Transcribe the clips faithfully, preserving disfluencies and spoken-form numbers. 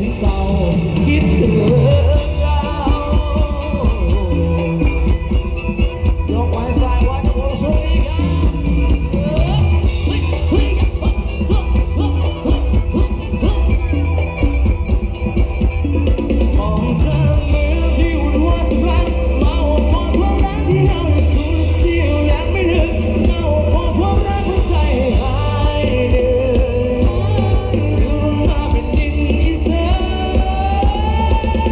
ที่เศร้าคิดถึงเจ้ายกไว้สายวัดวงสุริยามองเธอเหมือนที่อุ่นหัวจะพังมาอบกอดความรักที่เราได้คุ้นที่ยังไม่ลืมมาอบกอดความรักหัวใจหายเดินอยู่ลงมาเป็นดินอีสาน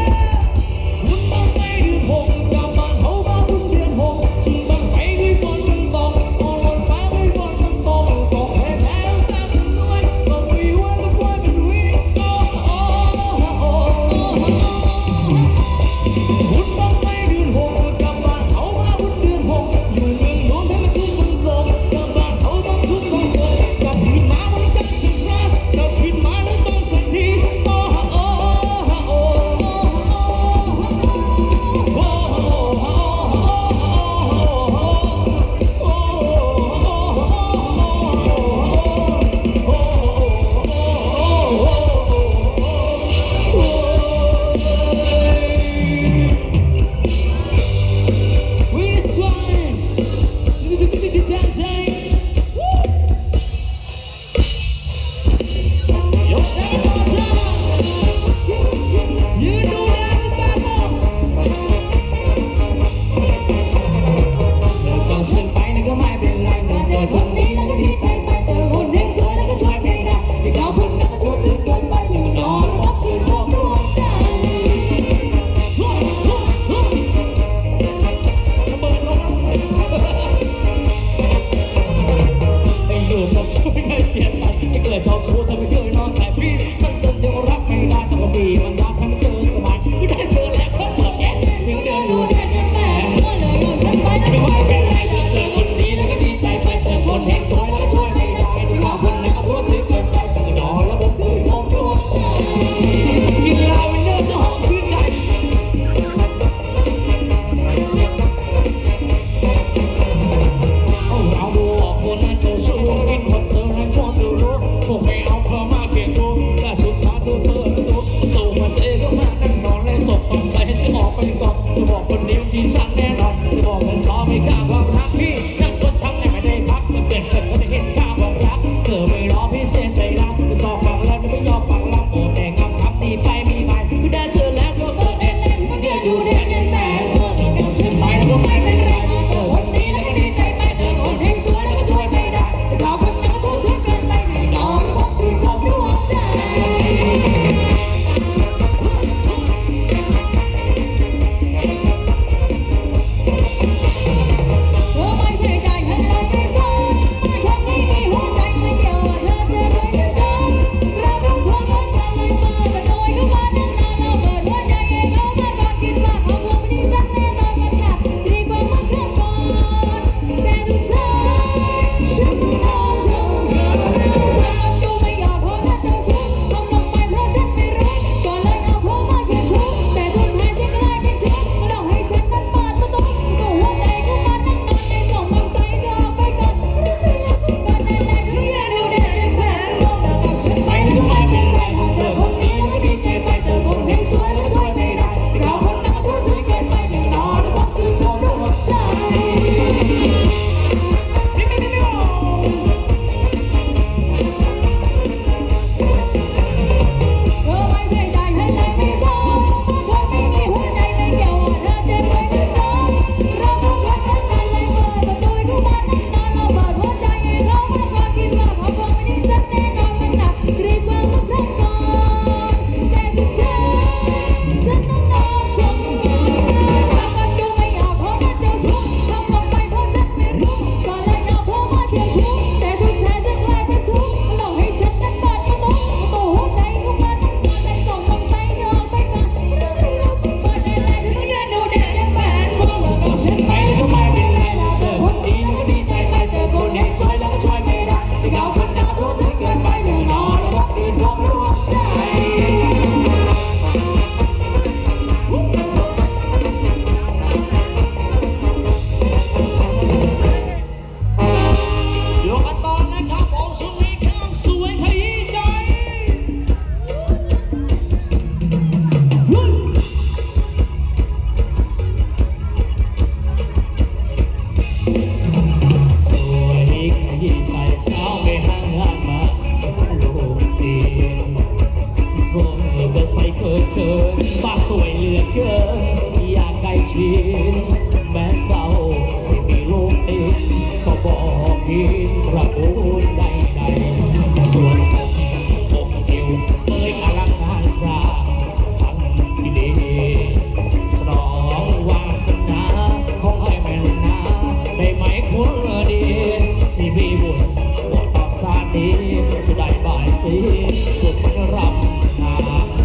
อเกินบ้าสวยเหลือเกินอยากใกล้ชิดแม้เจ้าสิมีลูกติดก็บอกพี่ประมูลใดๆส่วนสมผมเดียวเอ้ยอลังการสร้างทั้งที่ดีสนองวาสนาของไอ้แม่นาได้ไหมคนดีสิพี่บุญบอกต่อสาดีสุดได้บ่ายสีสุดรำนา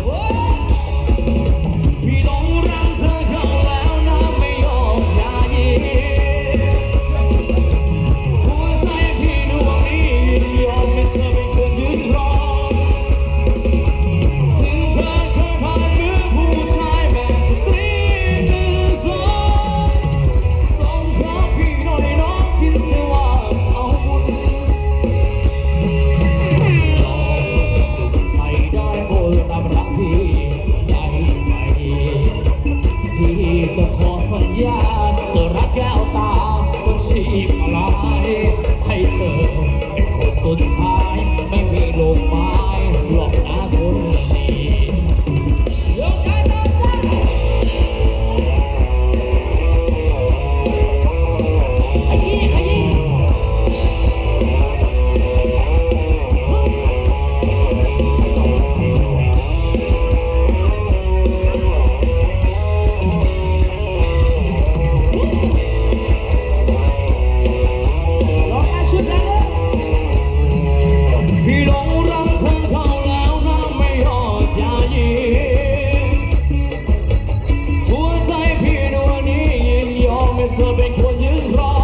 พี่หลงรักเธอเข้าแล้วนะไม่ยอมจะยินหัวใจพี่ดวงนี้ยินยอมให้เธอเป็นคนยืนรอถึงเธอเคยผ่านมือผู้ชายแบบสตรีมือสองส่งเพราะพี่น้อยน้องคิดเสียว่าเอาบุญใส่ได้โบรับรักพี่ได้ไหมพี่จะขอสัญญาจะรักแก้วตาบนชีพมาลายให้เธอเป็นคนสุดท้ายไม่มีลมไม้หลอกหน้าคนดียกใจยกใจขยี้ขยี้พี่หลงรักเธอเข้าแล้วนะไม่ยอมจะยินหัวใจพี่ดวงนี้ยินยอมให้เธอเป็นคนยืนรอ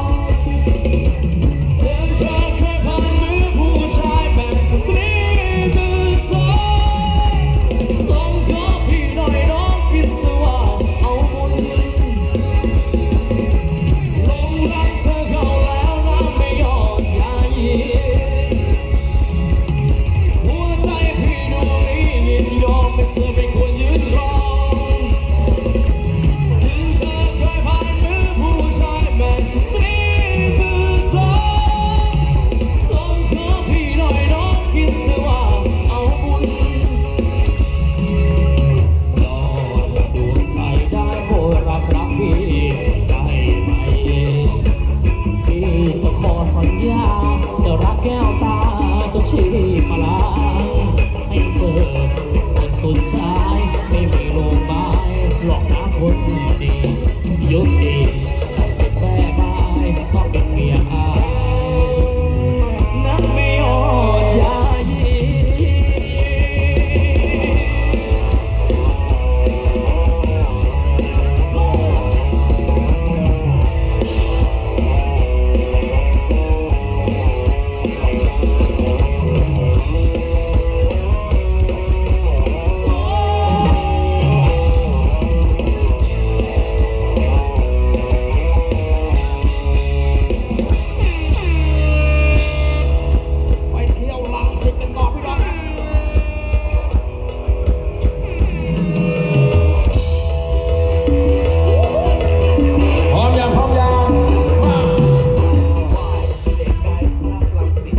เธอเธอเคยผ่านมือผู้ชายแบบสตรีมือสองส่งขอพี่หน่อยน้องคิดซะว่าเอาบุญหลงรักเธอเข้าแล้วนะไม่ยอมจะยินหัวใจพี่ดวงนี้ยินยอมให้เธอเป็นคนยืนรอถึงเธอเคยผ่านมือผู้ชายแบบสตรีมือสองส่งขอพี่หน่อยน้องคิดซะว่าเอาบุญรอดวงใจได้โปรดรับรักพี่ได้ไหมพี่จะขอสัญญาจะรักแก้วตาจนชีพมาลายให้เธอเป็นคนสุดท้ายไม่มีโลกใบหลอกหาคนดียุติต้องเป็นแม่ไม้ต้องเป็นเมียอายนั้นไม่ยอมจะยิไปเที่ยวลังสิตกันต่อพี่น้องครับพร้อมยังพร้อมยังมาเด็กไกลรักลังสิต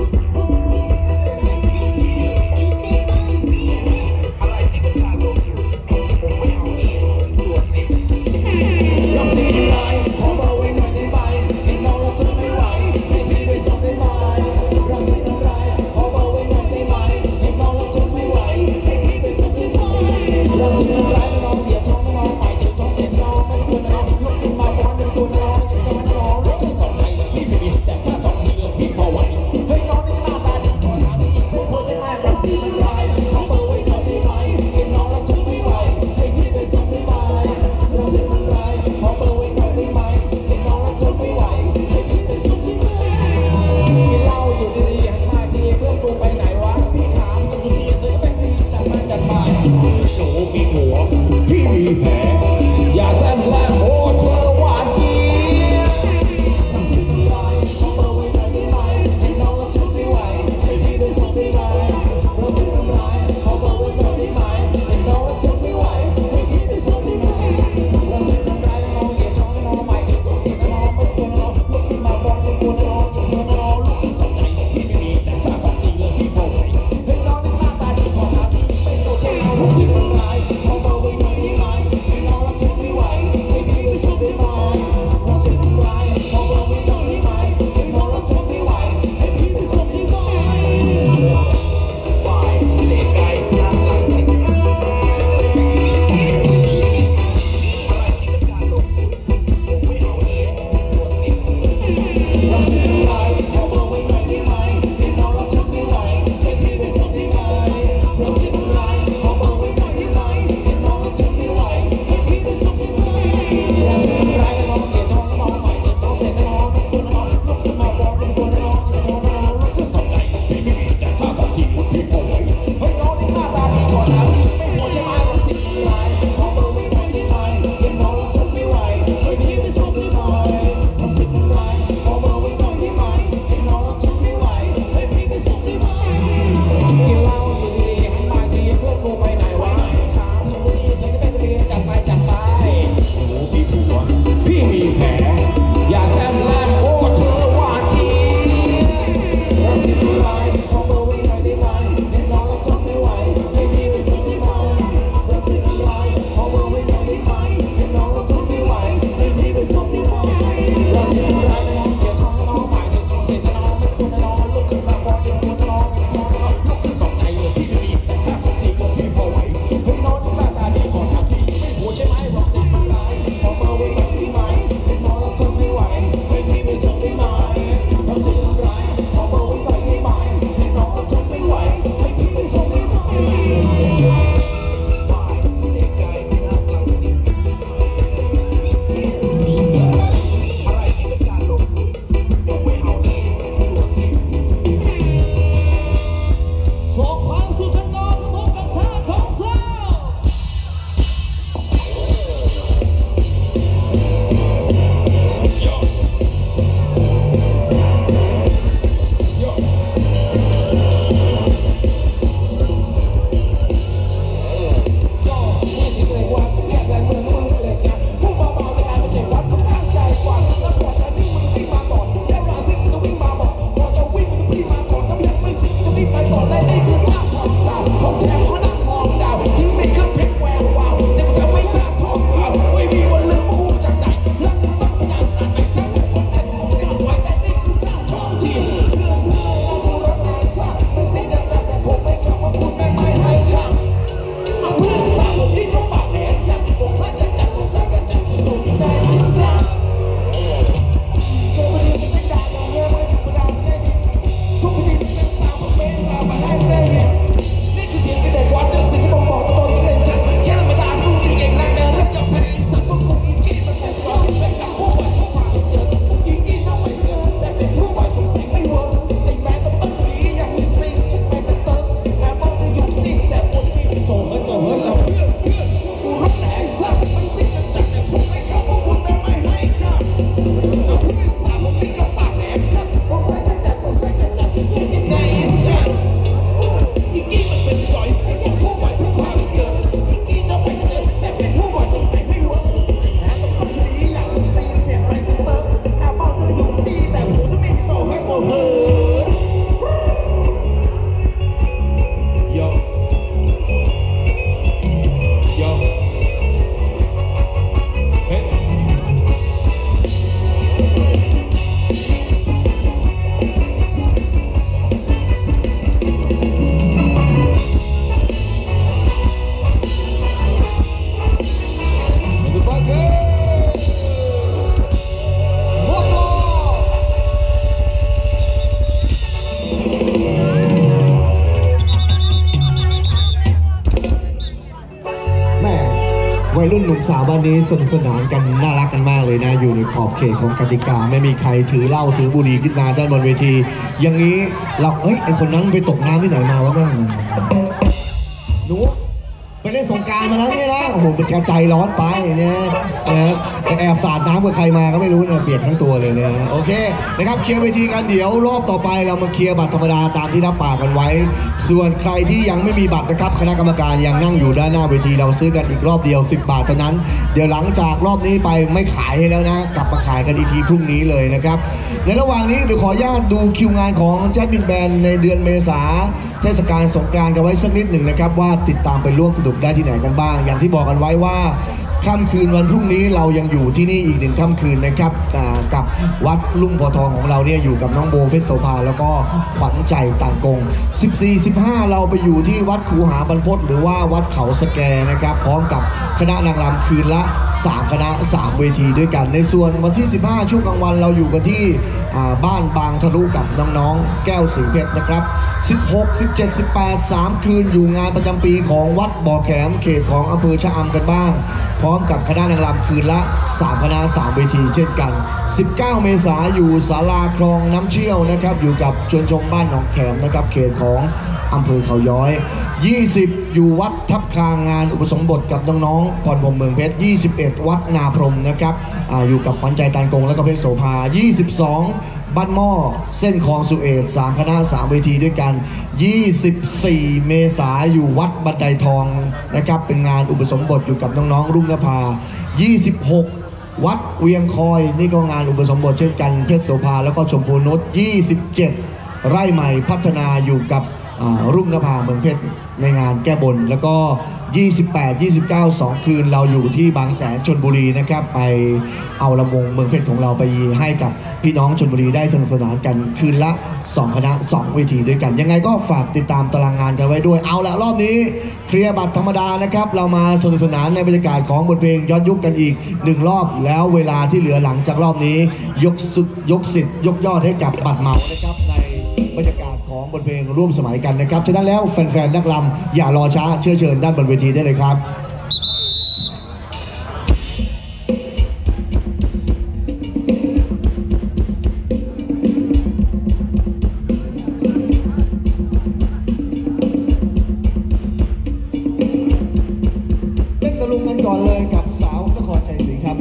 อะไรที่เป็นการลงทุนผมไม่เอาเองตัวสิลังสิตอยู่ไหนขอเบอร์ไว้หน่อยได้ไหมเห็นน้องแล้วเธอไม่ไหวให้พี่ไปส่งได้ไหมลังสิตอะไรขอเบอร์ไว้หน่อยได้ไหมเห็นน้องแล้วเธอไม่ไหวให้พี่ไปส่งได้ไหมลังสิตอะไรน้องเหยียบท้องน้องไปจุดท้องเสร็จน้องไม่ควรน้องลุกขึ้นมาฟ้อนเป็นตัวน้องยังต้องน้องลุกขึ้นสองใจพี่ไม่มีแต่ถ้าสองทีพี่พอไหวเฮ้ยน้องนี่หน้าตาดีขอทานดีพูดพูดได้ง่ายลังสิตอะไรขอเบอร์ไว้หน่อยได้ไหมเห็นน้องแล้วเธอไม่ไหวให้พี่ไปส่งได้ไหมลังสิตอะไรขอเบอร์ไว้หน่อยได้ไหมเห็นน้องแล้วเธอไม่ไหวให้พี่ไปส่งได้ไหมกินเหล้าอยู่ดีๆหันมาทีเพื่อนกูไปไหนวะพี่ถามสักทีซื้อเป็นพี่จัดมาจัดมาหนูมีหัวพี่มีแผลอย่าแซมแลมโอ้เธอหวานเจี๊ยบลังสิตอะไรขอเบอร์ไว้หน่อยได้ไหมเห็นน้องแล้วเธอไม่ไหวให้พี่ไปส่งได้ไหมลังสิตอะไรขอเบอร์ไว้หน่อยได้ไหมเห็นน้องแล้วเธอไม่ไหวให้พี่ไปส่งได้ไหมลังสิตอะไรน้องเหยียบท้องน้องไปจุดท้องเสร็จน้องไม่ควรน้องลุกขึ้นมาฟ้อนเป็นตัวน้องอย่างนี้น้องลุกขึ้นสองใจพี่ไม่มีแต่ถ้าสองทีเลยพี่พอไหวเฮ้ยน้องนี่หน้าตาดีขอทานดีเป็นตัวเท่น้องลังสิตอะไรวัยรุ่นหนุ่มสาวบ้านนี้สนุกสนานกันน่ารักกันมากเลยนะอยู่ในขอบเขตของกติกาไม่มีใครถือเหล้าถือบุหรี่ขึ้นมาด้านบนเวทีอย่างนี้เราเอ้ยไอคนนั้นไปตกน้ำที่ไหนมาวะนั่นหนูไปเล่นสงกรานต์มาแล้วเนี่ยนะโอ้โหเป็นกระใจร้อนไปเนี่ยนะแอบสาดน้ำกับใครมาก็ไม่รู้เนี่ยเปียกทั้งตัวเลยเนี่ยโอเคนะครับเคลียร์เวทีกันเดี๋ยวรอบต่อไปเรามาเคลียร์บัตรธรรมดาตามที่รับปากกันไว้ส่วนใครที่ยังไม่มีบัตรนะครับคณะกรรมการยังนั่งอยู่ด้านหน้าเวทีเราซื้อกันอีกรอบเดียวสิบบาทเท่านั้นเดี๋ยวหลังจากรอบนี้ไปไม่ขายให้แล้วนะกลับมาขายกันอีกทีพรุ่งนี้เลยนะครับในระหว่างนี้เดี๋ยวขออนุญาตดูคิวงานของแจ๊ดมินแบนในเดือนเมษาเทศกาลสงกรานต์กันไว้สักนิดหนึ่งนะครับว่าติดตามไปร่วมสนุกได้ที่ไหนกันบ้างอย่างที่บอกกันไว้ว่าค่ำคืนวันพรุ่งนี้เรายังอยู่ที่นี่อีกหนึ่งค่ำคืนนะครับกับวัดลุ่มโพธิ์ทองของเราเนี่ยอยู่กับน้องโบเพชรโสภาแล้วก็ขวัญใจต่างกงสิบสี่ สิบห้าเราไปอยู่ที่วัดคูหาบรรพตหรือว่าวัดเขาสแกนะครับพร้อมกับคณะนางรำคืนละสามคณะสามเวทีด้วยกันในส่วนวันที่สิบห้าช่วงกลางวันเราอยู่กันที่บ้านบางทะลุกับน้องๆแก้วสีเพชรนะครับสิบหก สิบเจ็ด สิบแปด สามคืนอยู่งานประจำปีของวัดบ่อแขมเขตของอำเภอชะอำกันบ้างพร้อมกับคณะนางรำคืนละสามคณะสามเวทีเช่นกันสิบเก้าเมษายนอยู่ศาลาคลองน้ำเชี่ยวนะครับอยู่กับชวนชมบ้านหนองแขมนะครับเขตของอำเภอเขาย้อยยี่สิบอยู่วัดทับคางงานอุปสมบทกับน้องๆพรพรหมเมืองเพชรยี่สิบเอ็ดวัดนาพรมนะครับ อ, อยู่กับขวัญใจตานกงและก็เพชรโสภายี่สิบสองบ้านหม้อเส้นคลองสุเอตสามคณะสามเวทีด้วยกันยี่สิบสี่เมษายนอยู่วัดบันไดทองนะครับเป็นงานอุปสมบทอยู่กับน้องๆรุ่งนภายี่สิบหกวัดเวียงคอยนี่ก็งานอุปสมบทเช่นกันเพชรโสภาแล้วก็ชมพูนุชยี่สิบเจ็ดไร่ใหม่พัฒนาอยู่กับรุ่งนภาเมืองเพชรในงานแก้บนแล้วก็ยี่สิบแปด ยี่สิบเก้า สองคืนเราอยู่ที่บางแสนชลบุรีนะครับไปเอาลำวงเมืองเพชรของเราไปให้กับพี่น้องชลบุรีได้สนุกสนานกันคืนละสองคณะสองเวทีด้วยกันยังไงก็ฝากติดตามตารางงานกันไว้ด้วยเอาละรอบนี้เคลียร์บัตรธรรมดานะครับเรามาสนุกสนานในบรรยากาศของบทเพลงย้อนยุคกันอีกหนึ่งรอบแล้วเวลาที่เหลือหลังจากรอบนี้ยกสุดยกสิทธิ์ยกยอดให้กับบัตรเหมานะครับในบรรยากาศของบทเพลงร่วมสมัยกันนะครับฉะนั้นแล้วแฟนๆนักรำอย่ารอช้าเชื้อเชิญด้านบนเวทีได้เลยครับเต้นตะลุงกันก่อนเลยกับสาวนครชัยศรีครับ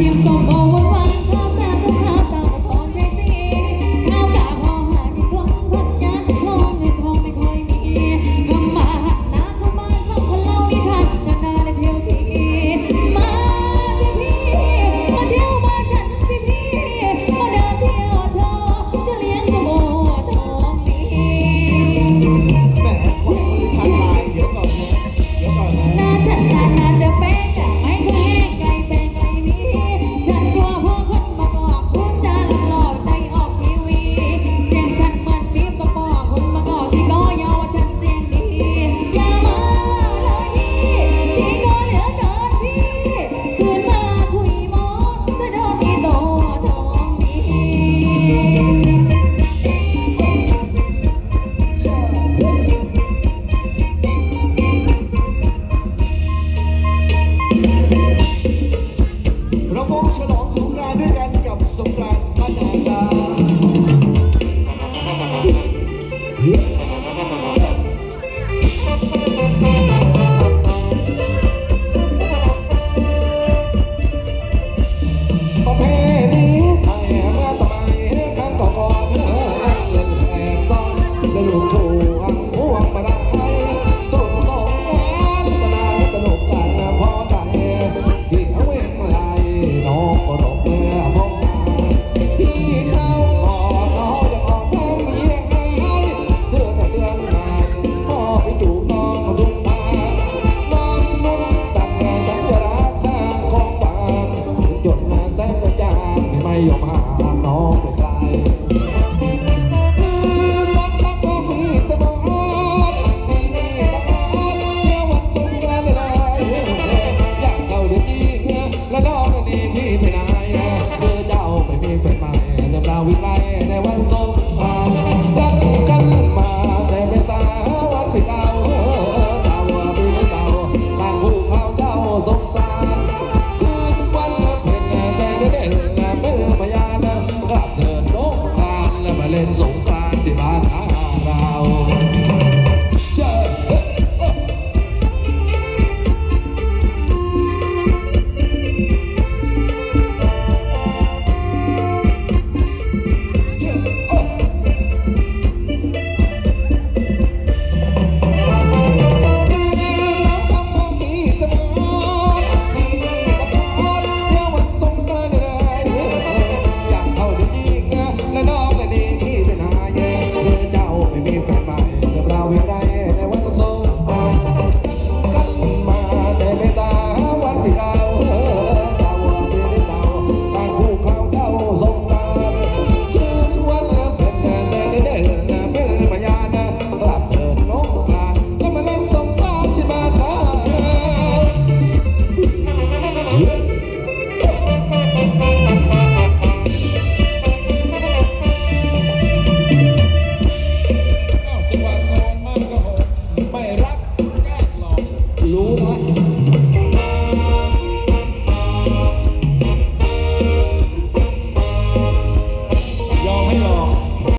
ชิมส้มโอหวานหวานข้าวสารข้าวสารพอใจสีข้าวปลาพอหาที่คนพักยาลงเงินทองไม่ค่อยมีทำมาหักหน้าเข้าบ้านฟังคนเล่านิทานนานๆได้เที่ยวทีมาสิพี่มาเที่ยวมาฉันสิพี่มาเดินเที่ยวโชว์จะเลี้ยงส้มโอทองดีแหมขอมือทักทายเดี๋ยวก่อนนะเดี๋ยวก่อนนะน่าฉันน่าน่าจะเป็นกะไม่เคยไกลเป็นไกลนี้ฉันกลัวพวกคนมากอกพูดจาหลอกใจออกทีวีเสียงฉันเหมือนปี๊บประกอบคนมากอกชีก็ยาวว่าฉันเสียงดีอย่ามาเลยพี่ชีก็เหลือเกินพี่คืนมาคุยหมอจะโดนที่โตทองดีเรามองฉลองสงกรานต์ด้วยกันกับสงกรานต์บ้านนาดาประเพณีไทยเมื่อสมัยครั้งก่อนเงินแอบซ่อนและลูกชูหังห่วงมาได้ตุ่มสงกรานต์สนานสนุกกันพอใจที่เอาเว้นไหลน้องก็รบเมื่อพบมาพี่เข้ากอดน้องจะออกทำเยี่ยงให้เธอน่ะเดือนไหนพ่อไปจูบน้องทุกพานอนนุ่มตัดสัญลักษณ์ทางของฝากจดมาแสนจางไม่ยอมหาน้องไปไกลรักรักก็มีเสมอปีนี้ต้องการเที่ยววันสงกรานต์เลยอยากเข้าเดือนนี้และน้องนี่พี่ไปไหนเธอเจ้าไม่มีแฟนใหม่เริ่มราววิไลในวันสงกรานต์รักกันมาแต่ไม่ตาวันไม่เก่าเก่าปีไม่เก่าต่างผู้เขาเจ้าสงกรานต์คืนวันเพ็ญใจเด่นเป็นพยานกลับเดินสงกรานต์แล้วมาเล่นสงกรานต์ที่บ้านเราเจ้ารู้นะ